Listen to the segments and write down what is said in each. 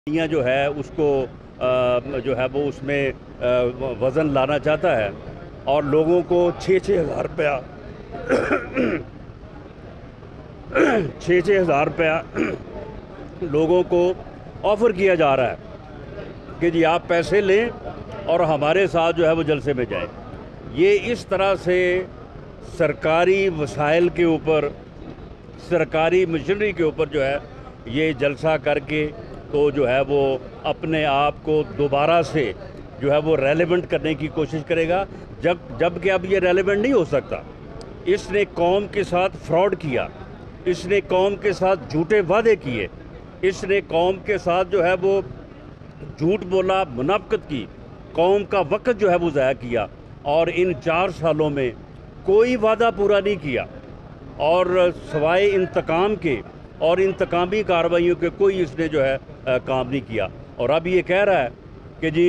جو ہے اس کو جو ہے وہ اس میں وزن لانا چاہتا ہے اور لوگوں کو 6,000 روپیہ 6,000 روپیہ لوگوں کو آفر کیا جا رہا ہے کہ جی آپ پیسے لیں اور ہمارے ساتھ جو ہے وہ جلسے میں جائیں۔ یہ اس طرح سے سرکاری وسائل کے اوپر، سرکاری مشنری کے اوپر جو ہے یہ جلسہ کر کے تو جو ہے وہ اپنے آپ کو دوبارہ سے جو ہے وہ ریلیونٹ کرنے کی کوشش کرے گا، جب کہ اب یہ ریلیونٹ نہیں ہو سکتا۔ اس نے قوم کے ساتھ فراڈ کیا، اس نے قوم کے ساتھ جھوٹے وعدے کیے، اس نے قوم کے ساتھ جو ہے وہ جھوٹ بولا، منافقت کی، قوم کا وقت جو ہے وہ ضائع کیا، اور ان 4 سالوں میں کوئی وعدہ پورا نہیں کیا، اور سوائے انتقام کے اور انتقامی کارروائیوں کے کوئی اس نے جو ہے کام نہیں کیا۔ اور اب یہ کہہ رہا ہے کہ جی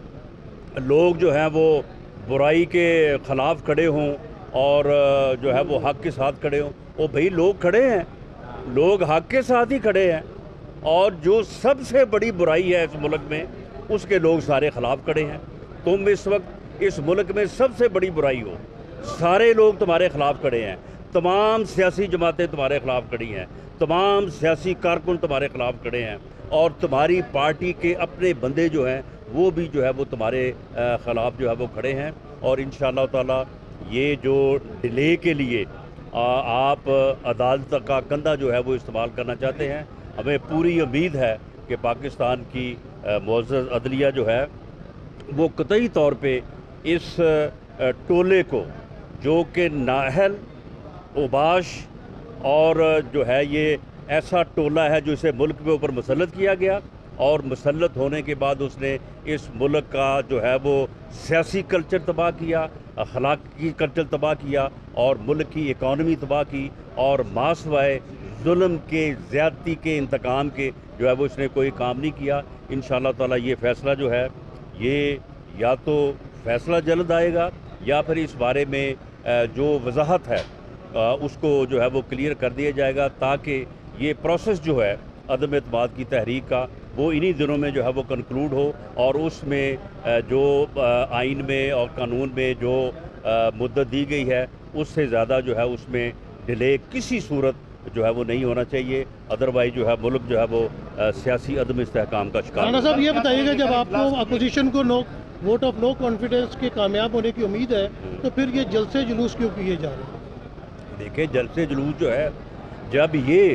لوگ جو ہیں وہ برائی کے خلاف کھڑے ہوں اور جو ہے وہ حق کے ساتھ کھڑے ہوں۔ وہ بھئی لوگ کھڑے ہیں، لوگ حق کے ساتھ ہی کھڑے ہیں، اور جو سب سے بڑی برائی ہے اس ملک میں اس کے لوگ سارے خلاف کھڑے ہیں۔ تم اس وقت اس ملک میں سب سے بڑی برائی ہو، سارے لوگ تمہارے خلاف کھڑے ہیں، تمام سیاسی جماعتیں تمہارے خلاف کھڑی ہیں، تمام سیاسی کارکن تمہارے خلاف کھڑے ہیں، اور تمہاری پارٹی کے اپنے بندے جو ہیں وہ بھی جو ہے وہ تمہارے خلاف جو ہے وہ کھڑے ہیں۔ اور انشاءاللہ تعالی یہ جو ڈیلے کے لیے آپ عدالت کا کندھا جو ہے وہ استعمال کرنا چاہتے ہیں، ہمیں پوری امید ہے کہ پاکستان کی معزز عدلیہ جو ہے وہ قطعی طور پہ اس ٹولے کو، جو کہ نااہل، اوباش اور جو ہے یہ ایسا ٹولہ ہے جو اسے ملک میں اوپر مسلط کیا گیا، اور مسلط ہونے کے بعد اس نے اس ملک کا جو ہے وہ سیاسی کلچر تباہ کیا، اخلاقی کلچر تباہ کیا، اور ملک کی اکانومی تباہ کی، اور ماسوائے ظلم کے، زیادتی کے، انتقام کے جو ہے وہ اس نے کوئی کام نہیں کیا۔ انشاءاللہ تعالی یہ فیصلہ جو ہے یہ یا تو فیصلہ جلد آئے گا، یا پھر اس بارے میں جو وضاحت ہے اس کو جو ہے وہ کلیئر کر دیا جائے گا، تاکہ یہ پروسیس جو ہے عدم اعتماد کی تحریک کا وہ انہی دنوں میں جو ہے وہ کنکلوڈ ہو، اور اس میں جو آئین میں اور قانون میں جو مدت دی گئی ہے اس سے زیادہ جو ہے اس میں ڈیلے کسی صورت جو ہے وہ نہیں ہونا چاہیے، ادروائز جو ہے ملک جو ہے وہ سیاسی عدم استحکام کا شکار۔ رانا صاحب یہ بتائیے گا، جب آپ کو اپوزیشن کو ووٹ آف نو کانفیڈنس کے کامیاب ہونے کی امید ہے تو پھر یہ جلسے جلوس کیوں کیے جا رہے ہیں؟ دیکھیں جلسے جلوس جو ہے، جب یہ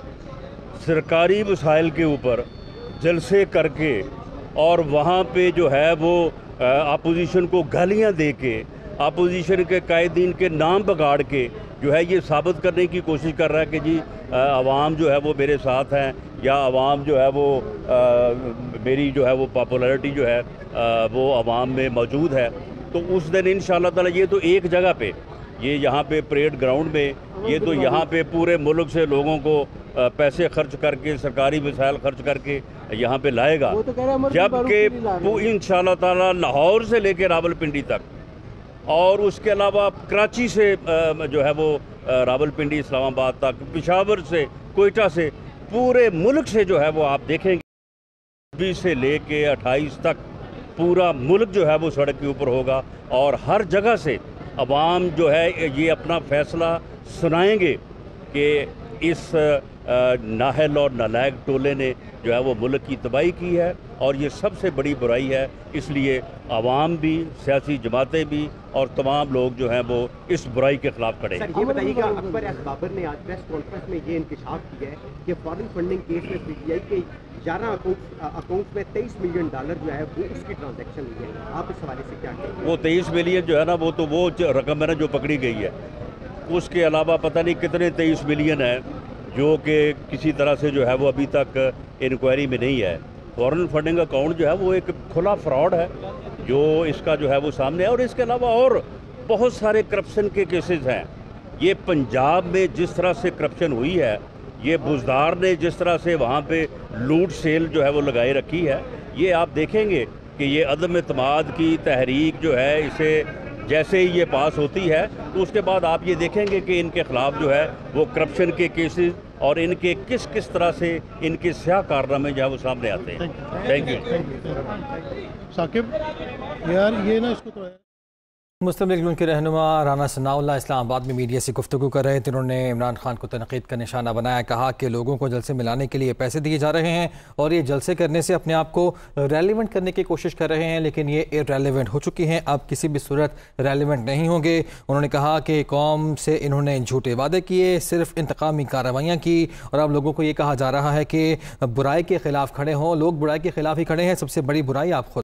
سرکاری وسائل کے اوپر جلسے کر کے اور وہاں پہ جو ہے وہ اپوزیشن کو گالیاں دے کے، اپوزیشن کے قائدین کے نام بگاڑ کے جو ہے یہ ثابت کرنے کی کوشش کر رہا ہے کہ جی عوام جو ہے وہ میرے ساتھ ہیں، یا عوام جو ہے وہ میری جو ہے وہ پاپولیرٹی جو ہے وہ عوام میں موجود ہے، تو اس دن انشاءاللہ تعالی یہ تو ایک جگہ پہ، یہ یہاں پہ پریڈ گراؤنڈ میں، یہ تو یہاں پہ پورے ملک سے لوگوں کو پیسے خرچ کر کے، سرکاری وسائل خرچ کر کے یہاں پہ لائے گا، جبکہ انشاءاللہ تعالی لاہور سے لے کے راولپنڈی تک، اور اس کے علاوہ کراچی سے جو ہے وہ راولپنڈی، اسلام آباد تک، پشاور سے، کوئٹہ سے، پورے ملک سے جو ہے وہ آپ دیکھیں گے 20 سے لے کے 28 تک پورا ملک جو ہے وہ سڑک کے اوپر ہوگا، اور ہر جگہ سے عوام جو ہے یہ اپنا فیصلہ سنائیں گے کہ اس نااہل اور نالائق ٹولے نے جو ہے وہ ملک کی تباہی کی ہے، اور یہ سب سے بڑی برائی ہے۔ اس لیے عوام بھی، سیاسی جماعتیں بھی، اور تمام لوگ جو ہیں وہ اس برائی کے خلاف کھڑے ہیں۔ سر یہ بتائیے گا، اکبر ایس بابر نے آج پریس کانفرنس میں یہ انکشاف کیا ہے کہ فارن فنڈنگ کیس میں پی ٹی آئی کے 11 اکاؤنٹس میں $23 ملین جو ہے وہ اس کی ٹرانزیکشن ہوئی ہے، آپ اس حوالے سے کیا کہیں گے؟ وہ 23 ملین جو ہے نا وہ تو وہ رقم ہے نا جو پکڑی گئی ہے، اس کے علاوہ پتہ نہیں کتنے 23 ملین ہیں جو کہ کسی طرح سے جو ہے وہ ابھی تک انکوائری میں نہیں ہے۔ فارن فنڈنگ اکاؤنٹ جو ہے وہ ایک کھلا فراڈ ہے جو اس کا جو ہے وہ سامنے ہے، اور اس کے علاوہ اور بہت سارے کرپشن کے کیسز ہیں۔ یہ پنجاب میں جس طرح سے کرپشن ہوئی ہے، یہ بزدار نے جس طرح سے وہاں پہ لوٹ سیل جو ہے وہ لگائے رکھی ہے، یہ آپ دیکھیں گے کہ یہ عدم اعتماد کی تحریک جو ہے اسے جیسے ہی یہ پاس ہوتی ہے تو اس کے بعد آپ یہ دیکھیں گے کہ ان کے خلاف جو ہے وہ کرپشن کے کیسز اور ان کے کس کس طرح سے ان کے سیاہ کارنامے جو ہے وہ سامنے آتے ہیں. Thank you. ثاقب یار یہ نا اس کو تو ہے. مسلم لیگ نون کے رہنما رانا ثناء اللہ اسلام آباد میں میڈیا سے گفتگو کر رہے تھے. انہوں نے عمران خان کو تنقید کا نشانہ بنایا. کہا کہ لوگوں کو جلسے ملانے کے لیے پیسے دیے جا رہے ہیں اور یہ جلسے کرنے سے اپنے آپ کو ریلیونٹ کرنے کی کوشش کر رہے ہیں, لیکن یہ ارریلیونٹ ہو چکی ہیں, اب کسی بھی صورت ریلیونٹ نہیں ہوں گے. انہوں نے کہا کہ قوم سے انہوں نے جھوٹے وعدے کیے, صرف انتقامی کارروائیاں کی, اور اب لوگوں کو یہ کہا جا رہا ہے کہ برائی کے خلاف کھڑے ہوں. لوگ برائی کے خلاف ہی کھڑے ہیں, سب سے بڑی برائی آپ خود